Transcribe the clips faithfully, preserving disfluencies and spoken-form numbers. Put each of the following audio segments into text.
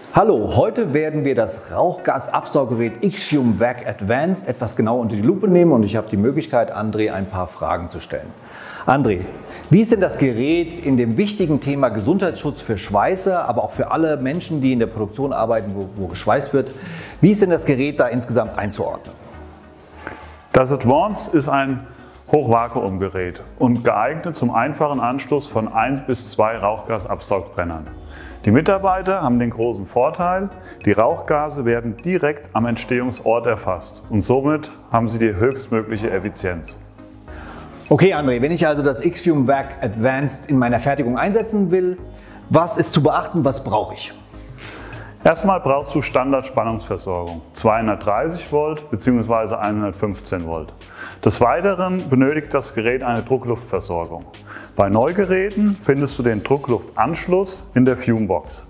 Hallo, heute werden wir das Rauchgasabsauggerät X-Fume Vac Advanced etwas genauer unter die Lupe nehmen und ich habe die Möglichkeit, André ein paar Fragen zu stellen. André, wie ist denn das Gerät in dem wichtigen Thema Gesundheitsschutz für Schweißer, aber auch für alle Menschen, die in der Produktion arbeiten, wo, wo geschweißt wird, wie ist denn das Gerät da insgesamt einzuordnen? Das Advanced ist ein Hochvakuumgerät und geeignet zum einfachen Anschluss von ein bis zwei Rauchgasabsaugbrennern. Die Mitarbeiter haben den großen Vorteil, die Rauchgase werden direkt am Entstehungsort erfasst und somit haben sie die höchstmögliche Effizienz. Okay André, wenn ich also das X-Fume Vac Advanced in meiner Fertigung einsetzen will, was ist zu beachten, was brauche ich? Erstmal brauchst du Standardspannungsversorgung, zweihundertdreißig Volt bzw. hundertfünfzehn Volt. Des Weiteren benötigt das Gerät eine Druckluftversorgung. Bei Neugeräten findest du den Druckluftanschluss in der Fumebox.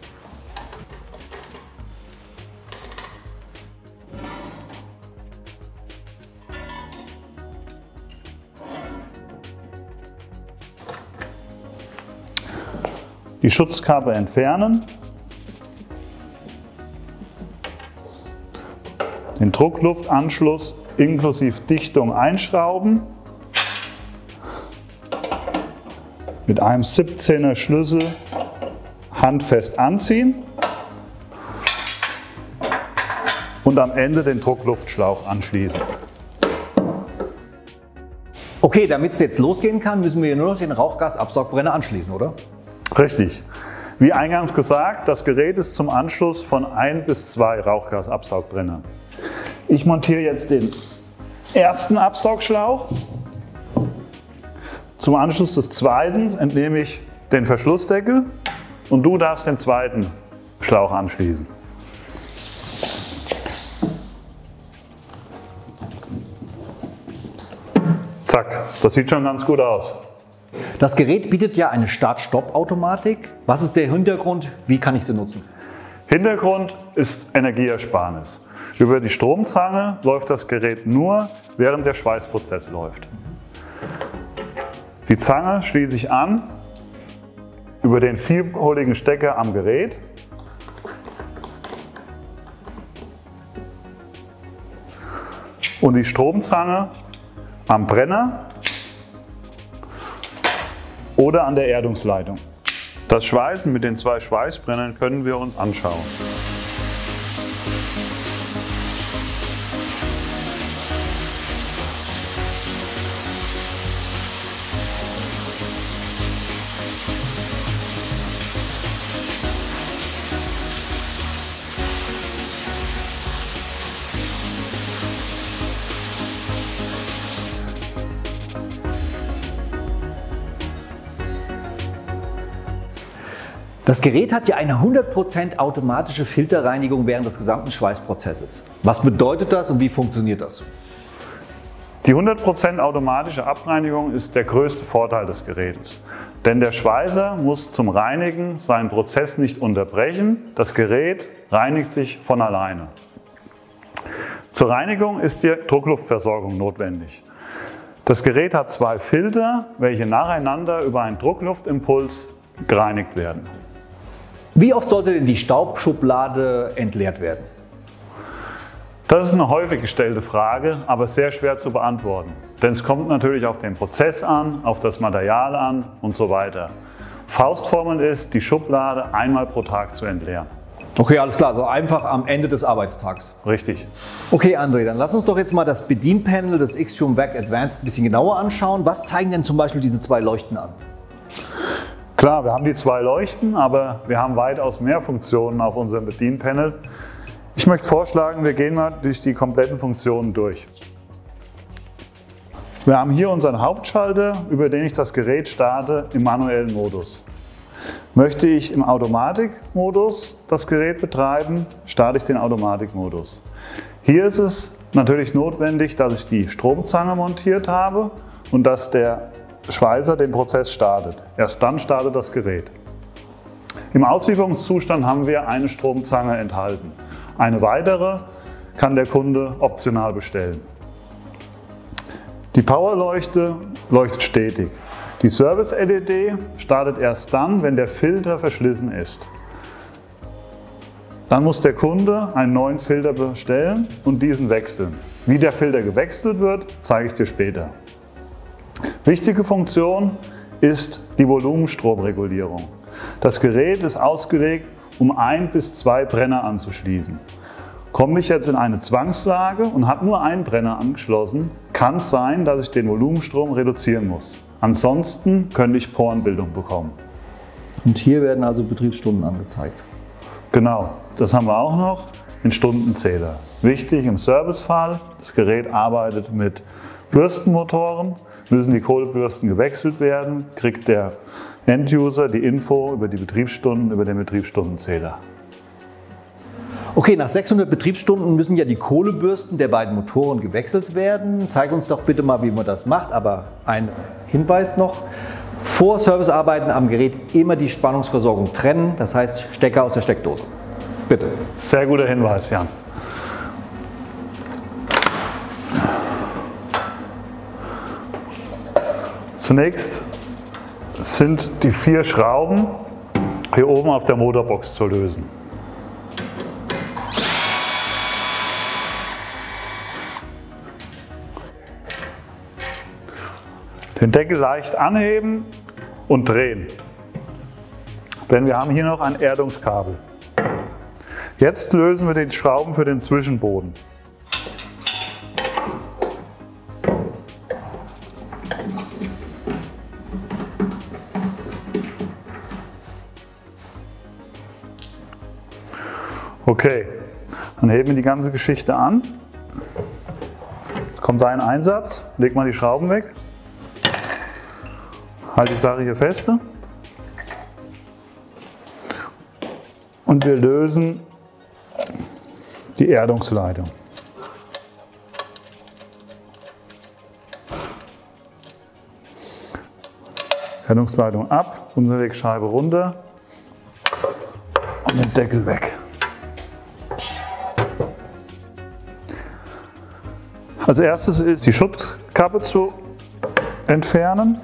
Die Schutzkappe entfernen, den Druckluftanschluss inklusive Dichtung einschrauben, mit einem siebzehner Schlüssel handfest anziehen und am Ende den Druckluftschlauch anschließen. Okay, damit es jetzt losgehen kann, müssen wir nur noch den Rauchgasabsaugbrenner anschließen, oder? Richtig. Wie eingangs gesagt, das Gerät ist zum Anschluss von ein bis zwei Rauchgasabsaugbrennern. Ich montiere jetzt den ersten Absaugschlauch. Zum Anschluss des zweiten entnehme ich den Verschlussdeckel und du darfst den zweiten Schlauch anschließen. Zack, das sieht schon ganz gut aus. Das Gerät bietet ja eine Start-Stopp-Automatik. Was ist der Hintergrund? Wie kann ich sie nutzen? Hintergrund ist Energieersparnis. Über die Stromzange läuft das Gerät nur, während der Schweißprozess läuft. Die Zange schließe ich an über den vierpoligen Stecker am Gerät. Und die Stromzange am Brenner oder an der Erdungsleitung. Das Schweißen mit den zwei Schweißbrennern können wir uns anschauen. Das Gerät hat ja eine hundert Prozent automatische Filterreinigung während des gesamten Schweißprozesses. Was bedeutet das und wie funktioniert das? Die hundert Prozent automatische Abreinigung ist der größte Vorteil des Gerätes. Denn der Schweißer muss zum Reinigen seinen Prozess nicht unterbrechen, das Gerät reinigt sich von alleine. Zur Reinigung ist die Druckluftversorgung notwendig. Das Gerät hat zwei Filter, welche nacheinander über einen Druckluftimpuls gereinigt werden. Wie oft sollte denn die Staubschublade entleert werden? Das ist eine häufig gestellte Frage, aber sehr schwer zu beantworten. Denn es kommt natürlich auf den Prozess an, auf das Material an und so weiter. Faustformel ist, die Schublade einmal pro Tag zu entleeren. Okay, alles klar, so einfach am Ende des Arbeitstags. Richtig. Okay André, dann lass uns doch jetzt mal das Bedienpanel des X-Fume Vac Advanced ein bisschen genauer anschauen. Was zeigen denn zum Beispiel diese zwei Leuchten an? Klar, wir haben die zwei Leuchten, aber wir haben weitaus mehr Funktionen auf unserem Bedienpanel. Ich möchte vorschlagen, wir gehen mal durch die kompletten Funktionen durch. Wir haben hier unseren Hauptschalter, über den ich das Gerät starte im manuellen Modus. Möchte ich im Automatikmodus das Gerät betreiben, starte ich den Automatikmodus. Hier ist es natürlich notwendig, dass ich die Stromzange montiert habe und dass der Schweißer den Prozess startet. Erst dann startet das Gerät. Im Auslieferungszustand haben wir eine Stromzange enthalten. Eine weitere kann der Kunde optional bestellen. Die Powerleuchte leuchtet stetig. Die Service-L E D startet erst dann, wenn der Filter verschlissen ist. Dann muss der Kunde einen neuen Filter bestellen und diesen wechseln. Wie der Filter gewechselt wird, zeige ich dir später. Wichtige Funktion ist die Volumenstromregulierung. Das Gerät ist ausgelegt, um ein bis zwei Brenner anzuschließen. Komme ich jetzt in eine Zwangslage und habe nur einen Brenner angeschlossen, kann es sein, dass ich den Volumenstrom reduzieren muss. Ansonsten könnte ich Porenbildung bekommen. Und hier werden also Betriebsstunden angezeigt. Genau, das haben wir auch noch, den Stundenzähler. Wichtig im Servicefall, das Gerät arbeitet mit Bürstenmotoren, müssen die Kohlebürsten gewechselt werden, kriegt der Enduser die Info über die Betriebsstunden, über den Betriebsstundenzähler. Okay, nach sechshundert Betriebsstunden müssen ja die Kohlebürsten der beiden Motoren gewechselt werden. Zeig uns doch bitte mal, wie man das macht, aber ein Hinweis noch. Vor Servicearbeiten am Gerät immer die Spannungsversorgung trennen, das heißt Stecker aus der Steckdose. Bitte. Sehr guter Hinweis, Jan. Zunächst sind die vier Schrauben hier oben auf der Motorbox zu lösen. Den Deckel leicht anheben und drehen. Denn wir haben hier noch ein Erdungskabel. Jetzt lösen wir die Schrauben für den Zwischenboden. Okay, dann heben wir die ganze Geschichte an. Jetzt kommt ein Einsatz, leg mal die Schrauben weg. Halt die Sache hier fest. Und wir lösen die Erdungsleitung. Erdungsleitung ab, Unterlegscheibe runter und den Deckel weg. Als erstes ist die Schutzkappe zu entfernen.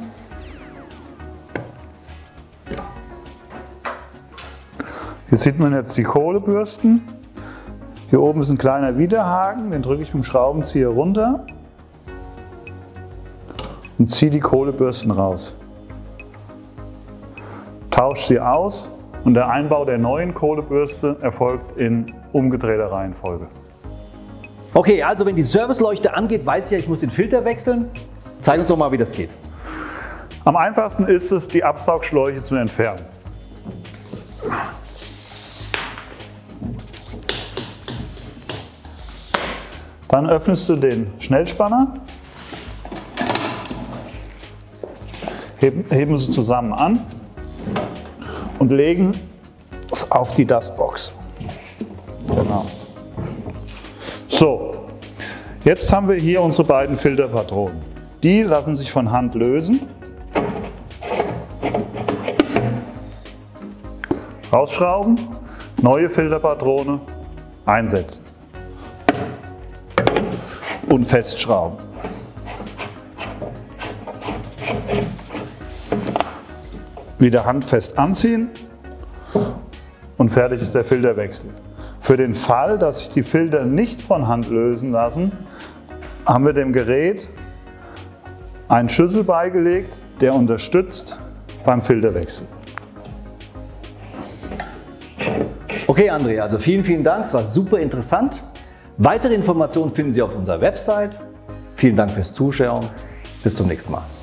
Hier sieht man jetzt die Kohlebürsten. Hier oben ist ein kleiner Widerhaken, den drücke ich mit dem Schraubenzieher runter und ziehe die Kohlebürsten raus. Tausche sie aus und der Einbau der neuen Kohlebürste erfolgt in umgedrehter Reihenfolge. Okay, also wenn die Serviceleuchte angeht, weiß ich ja, ich muss den Filter wechseln. Zeig uns doch mal, wie das geht. Am einfachsten ist es, die Absaugschläuche zu entfernen. Dann öffnest du den Schnellspanner, heben, heben sie zusammen an und legen es auf die Dustbox. Genau. So, jetzt haben wir hier unsere beiden Filterpatronen. Die lassen sich von Hand lösen. Rausschrauben, neue Filterpatrone einsetzen. Und festschrauben. Wieder handfest anziehen und fertig ist der Filterwechsel. Für den Fall, dass sich die Filter nicht von Hand lösen lassen, haben wir dem Gerät einen Schlüssel beigelegt, der unterstützt beim Filterwechsel. Okay, André, also vielen, vielen Dank, es war super interessant. Weitere Informationen finden Sie auf unserer Website. Vielen Dank fürs Zuschauen. Bis zum nächsten Mal.